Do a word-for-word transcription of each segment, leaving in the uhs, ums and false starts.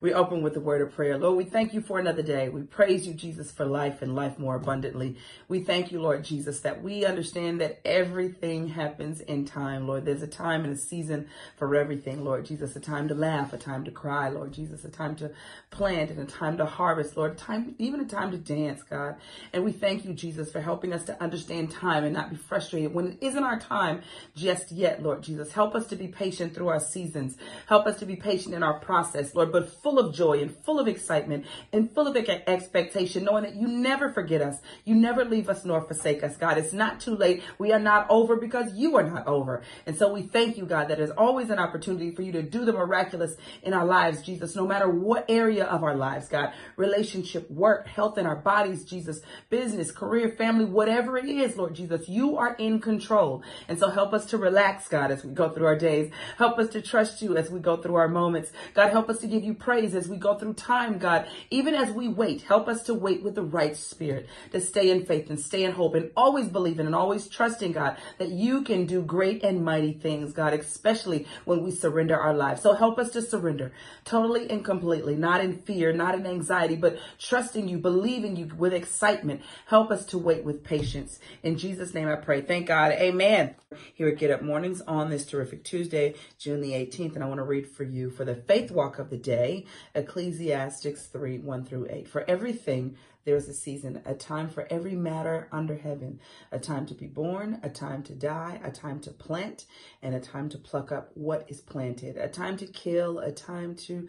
We open with a word of prayer. Lord, we thank you for another day. We praise you, Jesus, for life and life more abundantly. We thank you, Lord Jesus, that we understand that everything happens in time, Lord. There's a time and a season for everything, Lord Jesus, a time to laugh, a time to cry, Lord Jesus, a time to plant and a time to harvest, Lord, a time, even a time to dance, God. And we thank you, Jesus, for helping us to understand time and not be frustrated when it isn't our time just yet, Lord Jesus. Help us to be patient through our seasons. Help us to be patient in our process, Lord, but full of joy and full of excitement and full of expectation, knowing that you never forget us. You never leave us nor forsake us, God. It's not too late. We are not over because you are not over. And so we thank you, God, that there's always an opportunity for you to do the miraculous in our lives, Jesus, no matter what area of our lives, God, relationship, work, health in our bodies, Jesus, business, career, family, whatever it is, Lord Jesus, you are in control. And so help us to relax, God, as we go through our days. Help us to trust you as we go through our moments. God, help us to give you praise as we go through time, God. Even as we wait, help us to wait with the right spirit, to stay in faith and stay in hope and always believing and always trusting, God, that you can do great and mighty things, God, especially when we surrender our lives. So help us to surrender totally and completely, not in fear, not in anxiety, but trusting you, believing you with excitement. Help us to wait with patience. In Jesus' name I pray. Thank God. Amen. Here at Get Up Mornings on this terrific Tuesday, June the eighteenth, and I want to read for you for the faith walk of the day, Ecclesiastes three, one through eight. For everything, there is a season, a time for every matter under heaven, a time to be born, a time to die, a time to plant, and a time to pluck up what is planted, a time to kill, a time to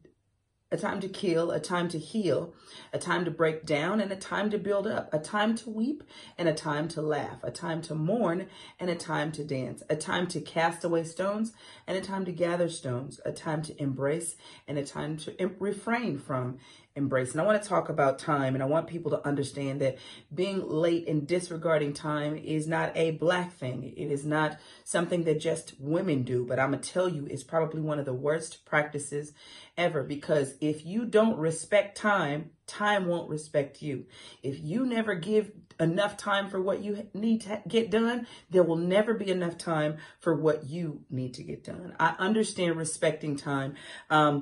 A time to kill, a time to heal, a time to break down, and a time to build up, a time to weep, and a time to laugh, a time to mourn, and a time to dance, a time to cast away stones, and a time to gather stones, a time to embrace, and a time to refrain from embrace. And I want to talk about time, and I want people to understand that being late and disregarding time is not a black thing. It is not something that just women do, but I'm going to tell you, it's probably one of the worst practices ever, because if you don't respect time, time won't respect you. If you never give enough time for what you need to get done, there will never be enough time for what you need to get done. I understand respecting time. Um,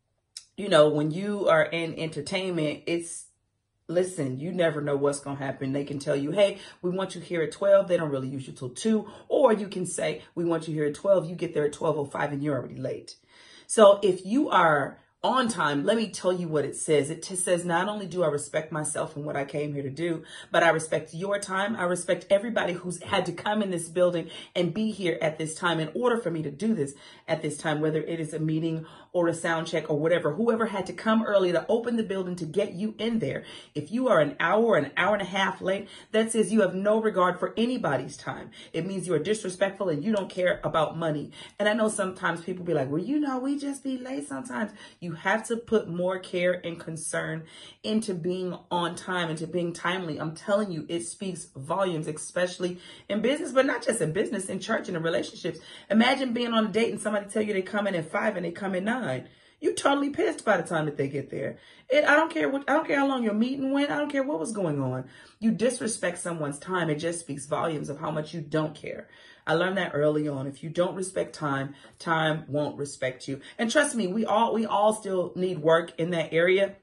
you know, when you are in entertainment, it's, listen, you never know what's going to happen. They can tell you, hey, we want you here at twelve. They don't really use you till two. Or you can say, we want you here at twelve. You get there at twelve oh five and you're already late. So if you are on time, let me tell you what it says. It just says, not only do I respect myself and what I came here to do, but I respect your time. I respect everybody who's had to come in this building and be here at this time in order for me to do this at this time, whether it is a meeting or a sound check or whatever, whoever had to come early to open the building to get you in there. If you are an hour or an hour and a half late, that says you have no regard for anybody's time. It means you are disrespectful and you don't care about money. And I know sometimes people be like, well, you know, we just be late sometimes. You have to put more care and concern into being on time and to being timely. I'm telling you, it speaks volumes, especially in business, but not just in business, in church and in relationships. Imagine being on a date and somebody tell you they come in at five and they come in nine. You totally pissed by the time that they get there. It, I don't care what, I don't care how long your meeting went. I don't care what was going on. You disrespect someone's time. It just speaks volumes of how much you don't care. I learned that early on. If you don't respect time, time won't respect you. And trust me, we all, we all still need work in that area.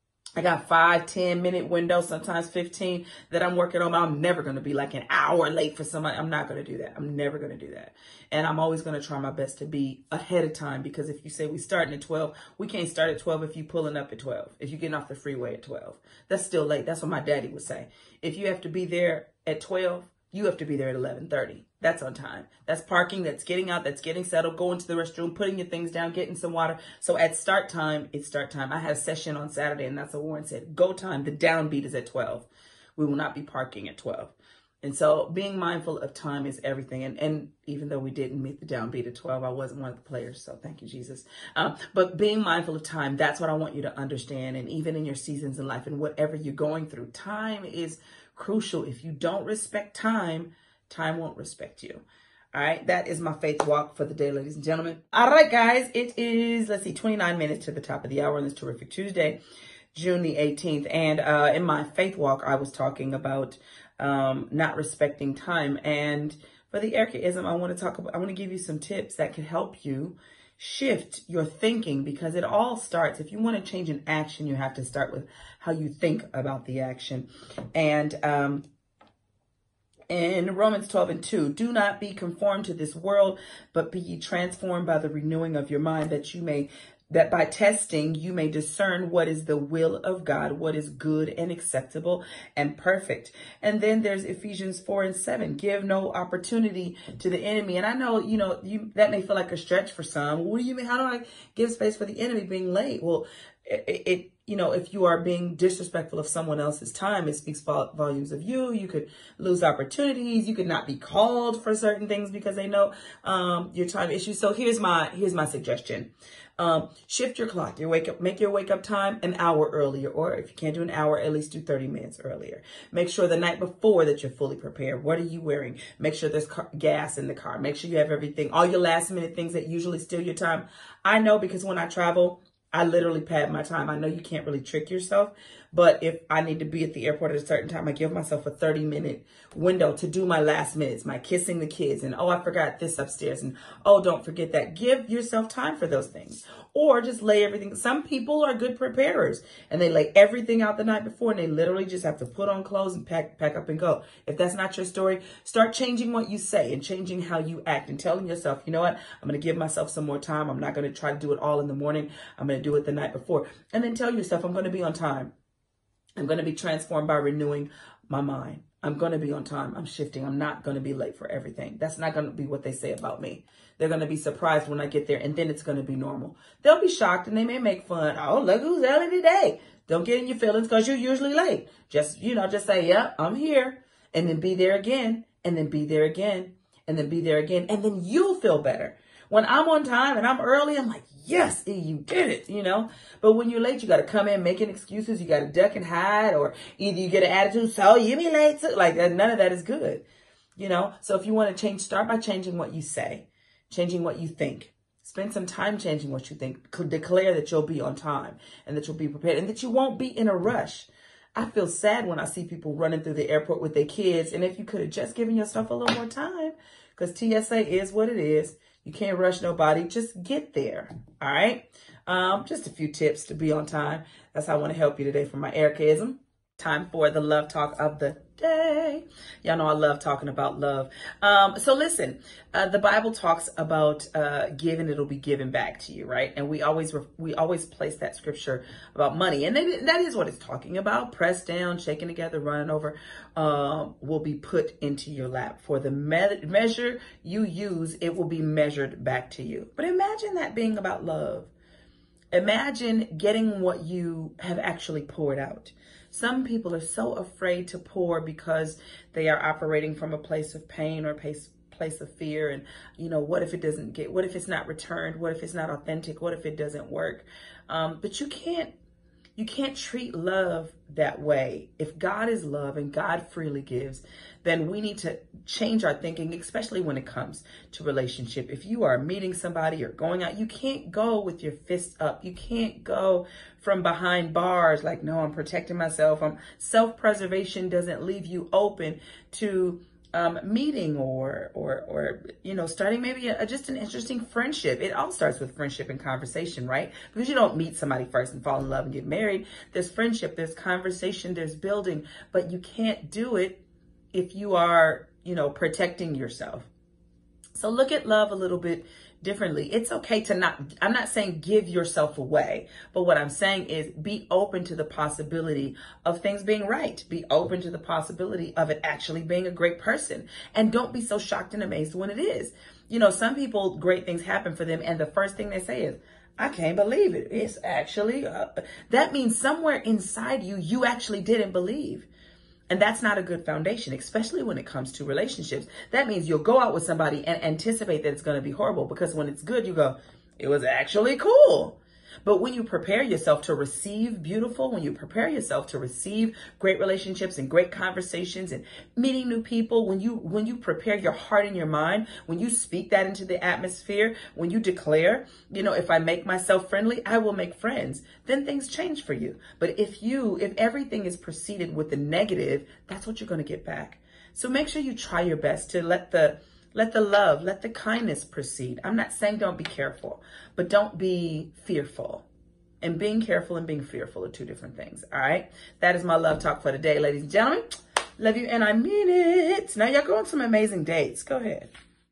I got five, ten minute windows, sometimes fifteen that I'm working on. But I'm never going to be like an hour late for somebody. I'm not going to do that. I'm never going to do that. And I'm always going to try my best to be ahead of time, because if you say we starting at twelve, we can't start at twelve if you pulling up at twelve. If you're getting off the freeway at twelve, that's still late. That's what my daddy would say. If you have to be there at twelve, you have to be there at eleven thirty. That's on time. That's parking. That's getting out. That's getting settled, going to the restroom, putting your things down, getting some water. So at start time, it's start time. I had a session on Saturday, and that's what Warren said. Go time. The downbeat is at twelve. We will not be parking at twelve. And so being mindful of time is everything. And, and even though we didn't meet the downbeat at twelve, I wasn't one of the players. So thank you, Jesus. Um, but being mindful of time, that's what I want you to understand. And even in your seasons in life and whatever you're going through, time is crucial. If you don't respect time, time won't respect you. All right. That is my faith walk for the day, ladies and gentlemen. All right, guys. It is, let's see, twenty-nine minutes to the top of the hour on this terrific Tuesday, June the eighteenth. And uh, in my faith walk, I was talking about um, not respecting time. And for the Ericaism, I want to talk about, I want to give you some tips that can help you shift your thinking, because it all starts, if you want to change an action, you have to start with how you think about the action. And um, in Romans twelve and two, do not be conformed to this world, but be ye transformed by the renewing of your mind, that you may that by testing you may discern what is the will of God, what is good and acceptable and perfect. And then there's Ephesians four and seven, give no opportunity to the enemy. And I know, you know, you that may feel like a stretch for some. What do you mean? How do I give space for the enemy being late? Well, it, it you know, if you are being disrespectful of someone else's time, it speaks vol- volumes of you. You could lose opportunities. You could not be called for certain things because they know um, your time issues. So here's my here's my suggestion. Um, shift your clock, your wake up, make your wake up time an hour earlier, or if you can't do an hour, at least do thirty minutes earlier. Make sure the night before that you're fully prepared. What are you wearing? Make sure there's car- gas in the car. Make sure you have everything, all your last minute things that usually steal your time. I know, because when I travel, I literally pad my time. I know you can't really trick yourself, but if I need to be at the airport at a certain time, I give myself a thirty minute window to do my last minutes, my kissing the kids, and oh, I forgot this upstairs, and oh, don't forget that. Give yourself time for those things, or just lay everything. Some people are good preparers and they lay everything out the night before, and they literally just have to put on clothes and pack, pack up and go. If that's not your story, start changing what you say and changing how you act and telling yourself, you know what, I'm going to give myself some more time. I'm not going to try to do it all in the morning. I'm going to do it the night before. And then tell yourself, I'm going to be on time. I'm going to be transformed by renewing my mind. I'm going to be on time. I'm shifting. I'm not going to be late for everything. That's not going to be what they say about me. They're going to be surprised when I get there, and then it's going to be normal. They'll be shocked, and they may make fun. Oh, look who's early today. Don't get in your feelings because you're usually late. Just, you know, just say, yep, I'm here, and then be there again, and then be there again, and then be there again, and then you'll feel better. When I'm on time and I'm early, I'm like, yes, E, you did it, you know. But when you're late, you got to come in making excuses. You got to duck and hide, or either you get an attitude, so you be late too. Like, none of that is good, you know. So if you want to change, start by changing what you say, changing what you think. Spend some time changing what you think. Declare that you'll be on time and that you'll be prepared and that you won't be in a rush. I feel sad when I see people running through the airport with their kids. And if you could have just given yourself a little more time, because T S A is what it is. You can't rush nobody. Just get there. All right. Um, just a few tips to be on time. That's how I want to help you today from my Ericaism. Time for the love talk of the day. Y'all know I love talking about love. Um, so listen, uh, the Bible talks about uh, giving, it'll be given back to you, right? And we always we always place that scripture about money, and that, that is what it's talking about. Pressed down, shaken together, running over, um, will be put into your lap. For the me- measure you use, it will be measured back to you. But imagine that being about love. Imagine getting what you have actually poured out. Some people are so afraid to pour because they are operating from a place of pain or a place, place of fear. And, you know, what if it doesn't get, what if it's not returned? What if it's not authentic? What if it doesn't work? Um, but you can't, you can't treat love that way. If God is love and God freely gives, then we need to change our thinking, especially when it comes to relationship. If you are meeting somebody or going out, you can't go with your fists up. You can't go from behind bars like, no, I'm protecting myself. Um, self-preservation doesn't leave you open to um, meeting or, or, or, you know, starting maybe a, just an interesting friendship. It all starts with friendship and conversation, right? Because you don't meet somebody first and fall in love and get married. There's friendship, there's conversation, there's building, but you can't do it if you are, you know, protecting yourself. So look at love a little bit differently. It's okay to not, I'm not saying give yourself away, but what I'm saying is be open to the possibility of things being right. Be open to the possibility of it actually being a great person. And don't be so shocked and amazed when it is. You know, some people, great things happen for them, and the first thing they say is, I can't believe it. It's actually, uh, that means somewhere inside you, you actually didn't believe. And that's not a good foundation, especially when it comes to relationships. That means you'll go out with somebody and anticipate that it's going to be horrible, because when it's good, you go, it was actually cool. But when you prepare yourself to receive beautiful, when you prepare yourself to receive great relationships and great conversations and meeting new people, when you when you prepare your heart and your mind, when you speak that into the atmosphere, when you declare, you know, if I make myself friendly, I will make friends, then things change for you. But if you, if everything is preceded with the negative, that's what you're going to get back. So make sure you try your best to let the Let the love, let the kindness proceed. I'm not saying don't be careful, but don't be fearful. And being careful and being fearful are two different things. All right. That is my love talk for today, ladies and gentlemen. Love you and I mean it. Now y'all go on some amazing dates. Go ahead.